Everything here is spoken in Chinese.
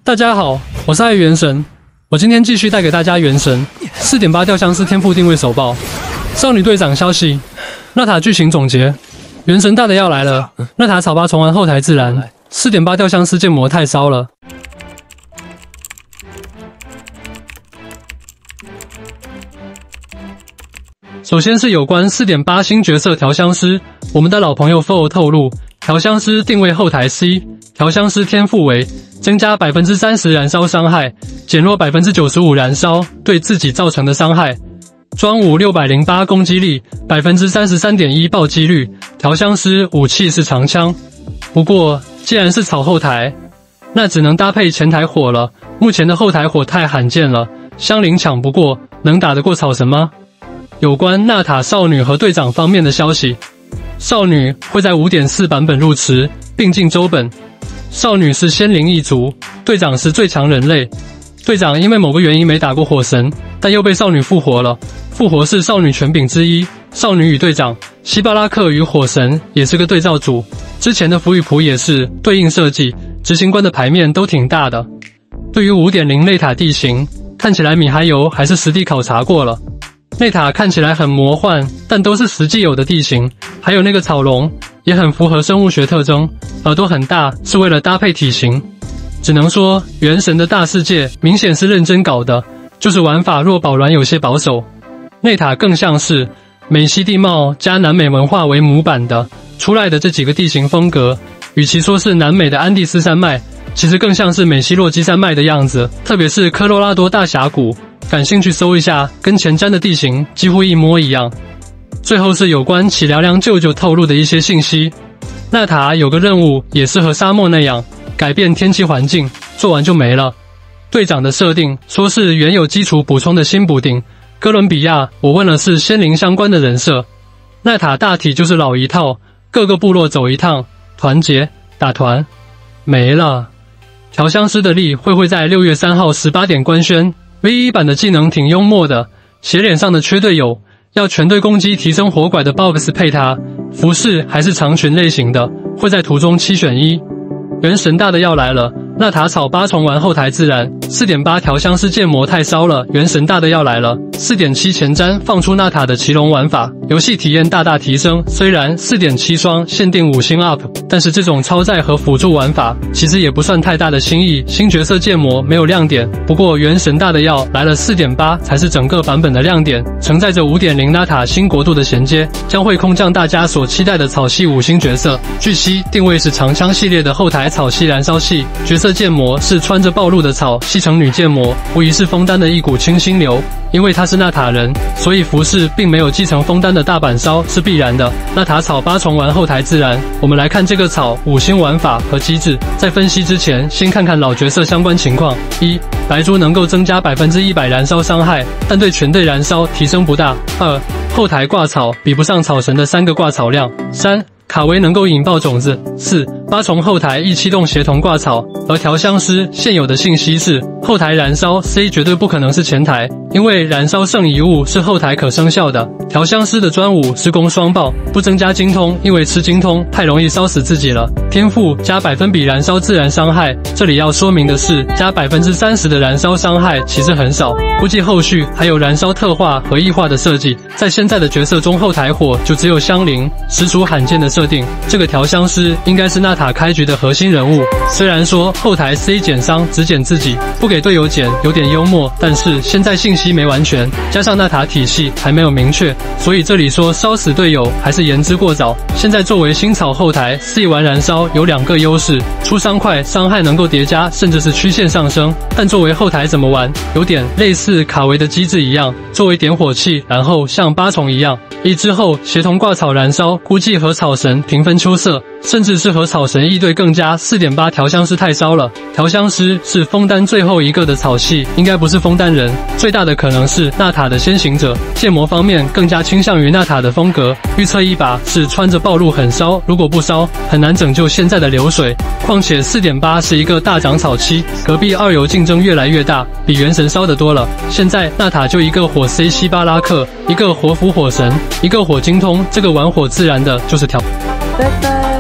大家好，我是爱元神，我今天继续带给大家元神 4.8 调香师天赋定位手报。少女队长消息，娜塔剧情总结，元神大的要来了，娜塔草八重玩后台自燃 ，4.8 调香师建模太骚了。 首先是有关 4.8 新角色调香师，我们的老朋友 Fo 透露，调香师定位后台 C， 调香师天赋为增加 30% 燃烧伤害，减弱 95% 燃烧对自己造成的伤害，专武608攻击力， 33.1% 暴击率，调香师武器是长枪。不过既然是草后台，那只能搭配前台火了，目前的后台火太罕见了，香菱抢不过，能打得过草神吗？ 有关娜塔少女和队长方面的消息，少女会在 5.4 版本入池，并进周本。少女是仙灵一族，队长是最强人类。队长因为某个原因没打过火神，但又被少女复活了。复活是少女权柄之一。少女与队长，希巴拉克与火神也是个对照组。之前的福与仆也是对应设计，执行官的牌面都挺大的。对于 5.0 内塔地形，看起来米哈游还是实地考察过了。 内塔看起来很魔幻，但都是实际有的地形，还有那个草龙也很符合生物学特征，耳朵很大是为了搭配体型。只能说原神的大世界明显是认真搞的，就是玩法若宝鸾有些保守。内塔更像是美西地貌加南美文化为模板的出来的这几个地形风格，与其说是南美的安第斯山脉，其实更像是美西洛基山脉的样子，特别是科罗拉多大峡谷。 感兴趣搜一下，跟前瞻的地形几乎一模一样。最后是有关启凉凉舅舅透露的一些信息。娜塔有个任务，也是和沙漠那样改变天气环境，做完就没了。队长的设定说是原有基础补充的新补丁。哥伦比亚，我问了是仙灵相关的人设。娜塔大体就是老一套，各个部落走一趟，团结打团，没了。调香师的力会在6月3号18点官宣。 V1 版的技能挺幽默的，斜脸上的缺队友要全队攻击提升火拐的 BOX 配他，服饰还是长裙类型的，会在图中7选1。原神大的要来了，娜塔草8重玩后台自燃 4.8 调香师建模太骚了，原神大的要来了 4.7 前瞻放出娜塔的骑龙玩法，游戏体验大大提升。虽然 4.7 双限定5星 UP， 但是这种超载和辅助玩法其实也不算太大的新意。新角色建模没有亮点，不过原神大的要来了 4.8 才是整个版本的亮点，承载着 5.0 娜塔新国度的衔接，将会空降大家所期待的草系5星角色。据悉定位是长枪系列的后台草系燃烧系，角色建模是穿着暴露的草系成女建模，无疑是枫丹的一股清新流。因为他是娜塔人，所以服饰并没有继承枫丹的大阪烧是必然的。娜塔草8重玩后台自燃，我们来看这个草5星玩法和机制。在分析之前，先看看老角色相关情况。1. 白猪能够增加 100% 燃烧伤害，但对全队燃烧提升不大。2. 后台挂草比不上草神的3个挂草量。3. 卡维能够引爆种子。4. 8重后台易启动协同挂草，而调香师现有的信息是后台燃烧 C 绝对不可能是前台，因为燃烧圣遗物是后台可生效的。调香师的专武是攻双爆，不增加精通，因为吃精通太容易烧死自己了。天赋加100%燃烧自然伤害，这里要说明的是加 30% 的燃烧伤害其实很少，估计后续还有燃烧特化和异化的设计。在现在的角色中，后台火就只有香菱，实属罕见的设定。这个调香师应该是娜塔开局的核心人物。虽然说后台 C 减伤只减自己，不给队友减，有点幽默，但是现在信息没完全，加上娜塔体系还没有明确，所以这里说烧死队友还是言之过早。现在作为新草后台 C 玩燃烧有2个优势，出伤快，伤害能够叠加，甚至是曲线上升。但作为后台怎么玩，有点类似卡维的机制一样，作为点火器，然后像8重一样，1之后协同挂草燃烧，估计和草神平分秋色，甚至是和草神一对更加。4.8 调香师太骚了，调香师是枫丹最后一个的草系，应该不是枫丹人，最大的可能是娜塔的先行者。建模方面更加倾向于娜塔的风格，预测一把是穿着暴露很烧，如果不烧很难拯救现在的流水。况且 4.8 是一个大涨草期，隔壁二游竞争越来越大，比原神烧得多了。现在娜塔就一个火 C 希巴拉克，一个火斧火神，一个火精通，这个玩火自然的就是调。拜拜。